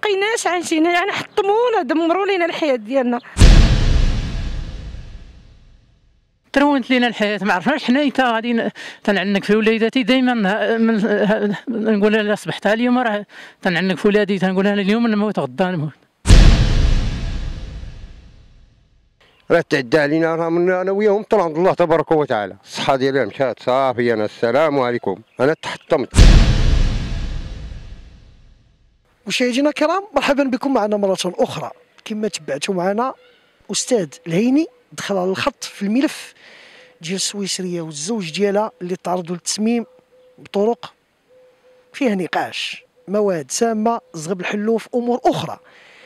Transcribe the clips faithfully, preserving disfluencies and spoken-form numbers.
بقيناش عايشين، يعني حطمونا دمروا لينا الحياه ديالنا. ترونت لينا الحياه، ما عرفناش حنا حتى غادي تنعنك في وليداتي دائما. نقول لها صبحت اليوم راه تنعنك في ولادي، تنقول لها اليوم نموت غدا نموت. راه تعدى علينا، راه من انا وياهم طلع عند الله تبارك وتعالى. الصحه ديالها مشات صافي. انا السلام عليكم، انا تحطمت. مشاهدينا الكرام، مرحبا بكم معنا مره اخرى. كما تبعتوا معنا استاذ الهيني دخل على الخط في الملف ديال السويسريه والزوج ديالها اللي تعرضوا للتسميم بطرق فيها نقاش، مواد سامه، زغب الحلوف، امور اخرى.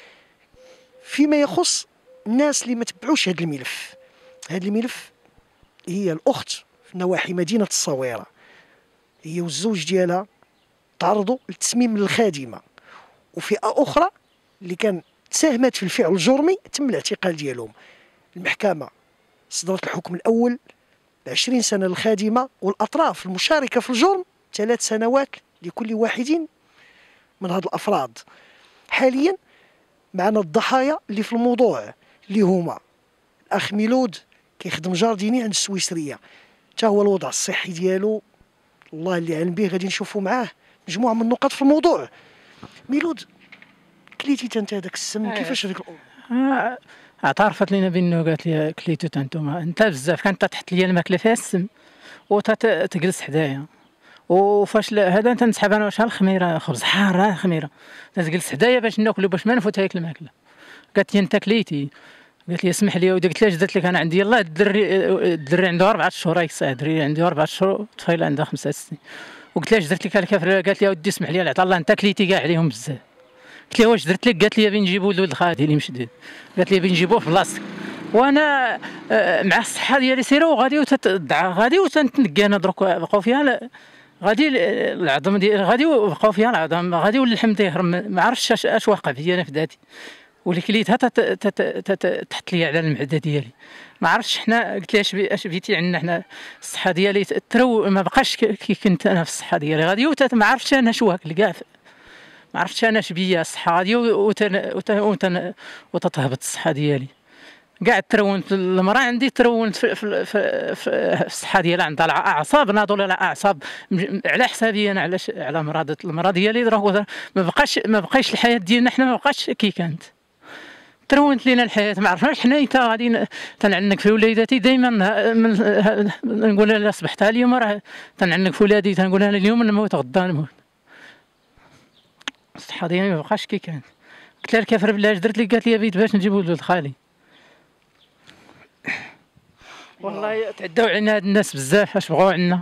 فيما يخص الناس اللي ما تبعوش هذا الملف، هذا الملف هي الاخت في نواحي مدينه الصويره، هي والزوج ديالها تعرضوا للتسميم من الخادمه، وفئه اخرى اللي كان ساهمت في الفعل الجرمي تم الاعتقال ديالهم. المحكمه صدرت الحكم الاول بعشرين سنه للخادمه، والاطراف المشاركه في الجرم ثلاث سنوات لكل واحد من هذه الافراد. حاليا معنا الضحايا اللي في الموضوع اللي هما الاخ ميلود كيخدم جارديني عند السويسريه، حتى هو الوضع الصحي ديالو الله اللي علم به. غادي نشوفوا معاه مجموعه من النقاط في الموضوع. ميلود، كليتي انت هذاك السم كيفاش هذيك الامور؟ اعترفت لينا بانه قالت لي كليتو انتما انت بزاف، كانت تحط لي الماكله فيها السم وتجلس حدايا، وفاش هذا تنسحب انا واش الخميره خبز حار خميره تجلس حدايا باش ناكلو باش ما نفوت هيك الماكله. قالت لي انت كليتي، قالت لي اسمح لي ودي، قلت لها درت لك انا عندي يلاه الدري الدري عنده اربعه شهور، هاك الساعه الدري عنده اربعه شهور، الطفيله عندها خمسه سنين. وقلت لها درت لك الكافر، قالت لي ودي اسمح لي عطا الله انت كليتي كاع عليهم بزاف. قلت لها واش درت لك؟ قالت لي بنجيبوا ولد خالتي اللي مشدود، قالت لي بنجيبوه في بلاصتك وانا مع الصحه ديالي سيره وغادي وتدعى غادي وتنتنقى انا درك بقاو فيها غادي العظم ديال غادي وبقاو فيها العظم غادي واللحم تيهرم. ما عرفتش اش واقع فيا انا في ذاتي، واللي كليتها تحت لي على المعده ديالي. ما عرفتش حنا، قلت لها اش بيتي عندنا حنا الصحه ديالي ترو ما بقاش كي كنت انا في الصحه ديالي غادي، ما عرفتش انا شو واكل كاع، ما عرفتش انا اش بيا الصحه غادي وتتهبط الصحه ديالي كاع. ترونت المراه عندي، ترونت في, في, في, في الصحه ديالها، عندها اعصاب ناضوا لها اعصاب على حسابي انا، علاش على مرض المرض ديالي راه ما بقاش ما بقايش الحياه ديالنا حنا ما بقاش كي كانت. ترونت لينا الحياه، ما عرفناش حنا حتى غادي تنعنك في وليداتي دائما. نقول لها صبحت اليوم راه تنعنك في ولادي، تنقول لها اليوم نموت غدا نموت. الصحه ديالي ما بقاش كي كانت. قلت لها الكافر بالله اش درت لك؟ قالت لي بيت باش نجيب ولد خالي. والله تعداو علينا هاد الناس بزاف، اش بغاو عنا.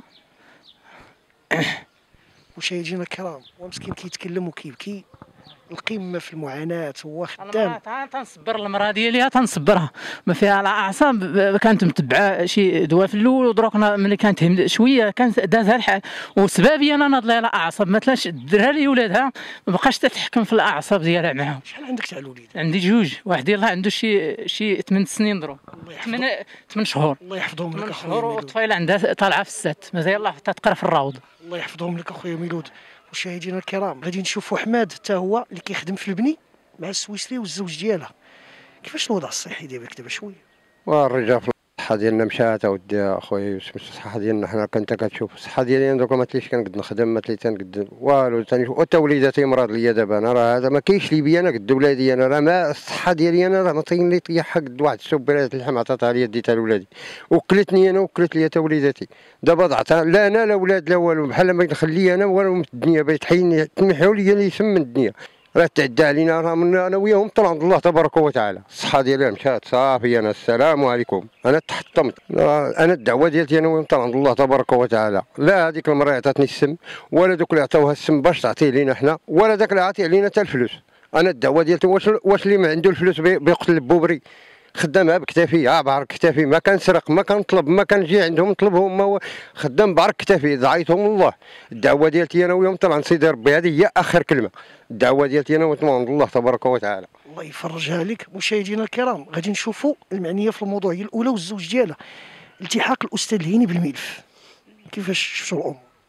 مشاهدينا الكرام، هو مسكين كيتكلم وكيبكي، القمه في المعاناه، هو خدام. انا تنصبر المراه ديالي، تنصبرها ما فيها لا اعصاب. كانت متبعه شي دواء في الاول، ودروك ملي كانت شويه كانت دازها الحال، وسبابي انا ناض لها اعصاب ما تلاش درها لي ولادها، ما بقاش تتحكم في الاعصاب ديالها معاهم. شحال عندك تاع الوليد؟ عندي جوج، واحد يلاه عنده شي شي ثمان سنين دروك، ثمان ثمان شهور. الله يحفظهم لك اخويا ميلود. والطفيله عندها طالعه في السات، مازال يلاه تتقرا في الروض. الله يحفظهم لك اخويا ميلود. مشاهدينا الكرام، غادي نشوفوا حماد حتى هو اللي كيخدم في البني مع السويسري والزوج ديالها. كيفاش الوضع الصحي ديالك دابا شويه؟ والرجال في الصحه ديالنا مشات اودي اخويا يوسف. الصحه ديالنا حنا كنت كتشوف الصحه ديالي انا دوكا ما تليش كنقد نخدم، ما تليش كنقد والو ثاني. حتى وليداتي مرض ليا دابا انا، راه هذا ما كاينش لي بيا انا قد ولادي انا، راه ما الصحه ديالي انا راه ما طيني طيحها قد واحد السبيرات اللحم عطاتها لي ديتها لولادي، وكلتني انا وكلت لي حتى وليداتي. دابا ضعتها لا انا لا ولاد لا والو، بحال ما نخلي انا والو من الدنيا بغيت تحيني تمحيو لي الاسم من الدنيا. راه تعدى علينا، راه من انا وياهم طلع عند الله تبارك وتعالى. الصحه ديالها مشات صافي. انا السلام عليكم، انا تحطمت. انا الدعوه ديالتي انا وياهم طلع عند الله تبارك وتعالى. لا هذيك المراه عطاتني السم، ولا دوك اللي عطاوها السم باش تعطيه لينا حنا، ولا داك اللي عطيه لينا حتى الفلوس. انا الدعوه ديالتي واش واش اللي ما عنده الفلوس بيقتل بوبري؟ خدامها بكتافي، ها بعرق كتافي، ما كنسرق ما كنطلب ما كنجي عندهم نطلبهم، ما هو خدام بعرق كتافي، دعيتهم الله. الدعوه ديالتي انا وياهم طلع سيدي ربي، هذه هي اخر كلمه. الدعوه ديالتي انا وياهم عند الله تبارك وتعالى. الله يفرجها لك. مشاهدينا الكرام، غادي نشوفوا المعنيه في الموضوع هي الاولى والزوج ديالها. التحاق الاستاذ الهيني بالملف، كيفاش شفتوا الامور؟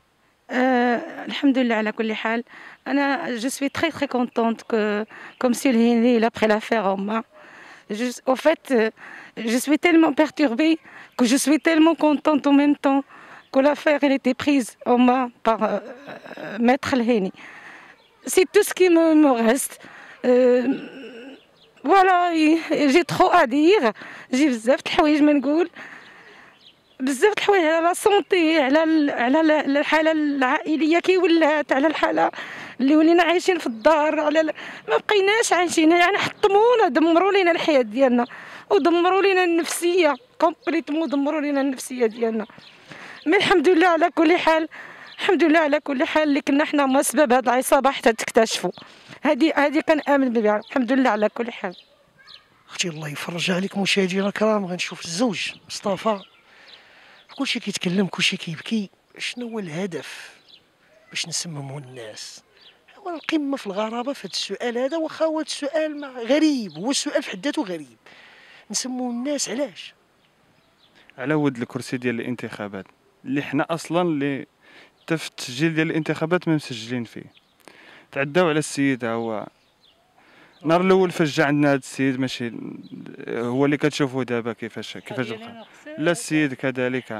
Euh, Alhamdulillah, على كل حال. أنا je suis très très contente que comme Monsieur le Henry, il a pris l'affaire en main. Je- Au fait, euh, je suis tellement perturbée que je suis tellement contente en même temps que l'affaire elle était prise en main par euh, euh, Maître El Henry. C'est tout ce qui me, me reste. Euh, voilà, et- et j'ai trop à dire. J'ai بزاف د الحوايج ما نقول. بزاف د الحوايج على لا سونتي، على ال- على ال- الحاله العائليه كي ولات، على الحاله اللي ولينا عايشين في الدار، على ال- ما بقيناش عايشين، يعني حطمونا، دمروا لينا الحياه ديالنا ودمروا لينا النفسيه كومبليتمون، دمروا لينا النفسيه ديالنا. مي الحمد لله على كل حال، الحمد لله على كل حال اللي كنا حنا هما سبب هاد العصابه حتى تكتشفوا. هذه هذه كنآمن بها، الحمد لله على كل حال. اختي الله يفرج عليك. مشاهدينا الكرام، غنشوف الزوج مصطفى، كلشي كيتكلم، كلشي كيبكي. شنو هو الهدف باش نسمموا الناس؟ هو القمه في الغرابه في هذا السؤال هذا، واخا هو السؤال ما- غريب، هو السؤال في حد ذاته غريب. نسموا الناس علاش؟ على ود الكرسي ديال الانتخابات اللي حنا اصلا اللي حتى في التسجيل ديال الانتخابات ما مسجلين فيه. تعداو على السيد. ها هو النهار الاول فاش جا عندنا هذا السيد، ماشي هو اللي كتشوفوه دابا كيفاش كيفاش بقى. لا السيد كذلك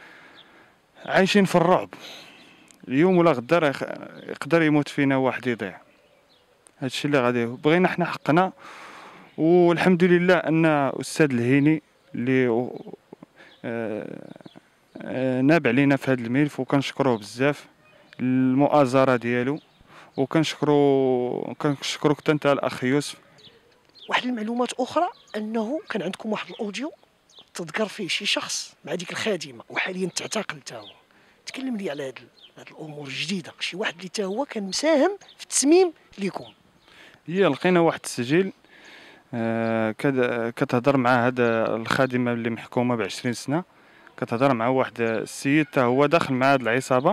عايشين في الرعب. اليوم ولا غدا راه يخ- يقدر يموت فينا واحد يضيع. هادشي اللي غادي بغينا حنا حقنا. والحمد لله ان استاذ الهيني اللي آه، آه، ناب علينا في هذا الملف، وكنشكروه بزاف المؤازره ديالو، وكنشكرو كنشكروك حتى انت الاخ يوسف. واحد المعلومات اخرى، انه كان عندكم واحد الاوديو تذكر فيه شي شخص مع ديك الخادمه وحاليا تعتقل تا هو. تكلم لي على هاد هاد الامور الجديده، شي واحد اللي تا هو كان مساهم في التسميم ليكم. هي لقينا واحد التسجيل آه، كد- كتهضر مع هذا الخادمه اللي محكومه بعشرين سنه، كتهضر مع واحد السيد تا هو داخل مع هاد العصابه،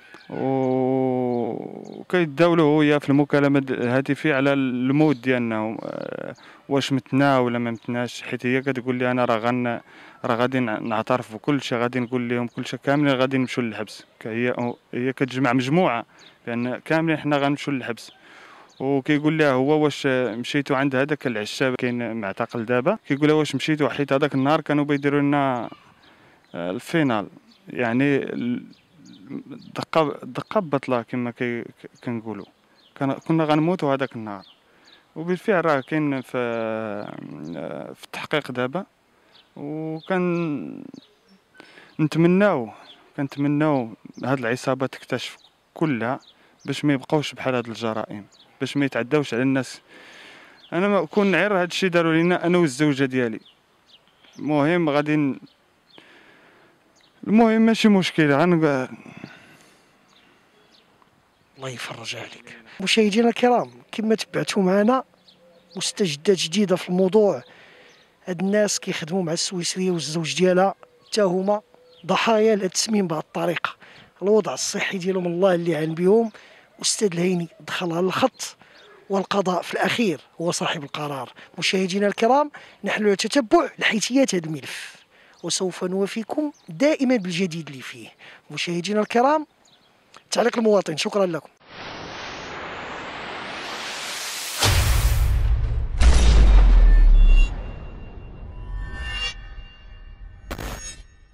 وكيتداولوا هي في المكالمه الهاتفيه على الموت ديالنا، آه، واش متنا ولا ما متناش. حيت هي كتقول لي انا راه غن راه غادي نعترف بكل شيء، غادي نقول لهم كل شيء كاملين غادي نمشيو للحبس. هي هي كتجمع مجموعه بان كاملين حنا غنمشيو للحبس. وكيقول لها هو واش مشيتوا عند هذاك العشاب كاين معتقل دابا، كيقول لها واش مشيتوا حيت هذاك النهار كانوا بيديروا لنا آه، الفينال، يعني ال- دقه دقه بطله كما كي- كنقولوا. كان كنا غنموتوا هذاك النهار. وبالفعل راه كاين في آه، في التحقيق دابا. وكان نتمناو كنتمناو هاد العصابه تكتشف كلها باش ما يبقاوش بحال هاد الجرائم، باش ما يتعداوش على الناس. انا ما كون غير هاد الشيء داروا لينا انا والزوجه ديالي. المهم غادي ن- المهم ماشي مشكل غن الله يفرج عليك. مشاهدينا الكرام، كما تبعتوا معنا مستجدات جديده في الموضوع. هاد الناس كيخدموا مع السويسريه والزوج ديالها حتى هما ضحايا لهاد التسميم بهاد الطريقه. الوضع الصحي ديالهم الله اللي عان بهم. استاذ الهيني دخل على الخط، والقضاء في الاخير هو صاحب القرار. مشاهدينا الكرام، نحن على تتبع لحيثيات هذا الملف، وسوف نوافيكم دائما بالجديد اللي فيه. مشاهدينا الكرام، تعليق المواطن. شكرا لكم.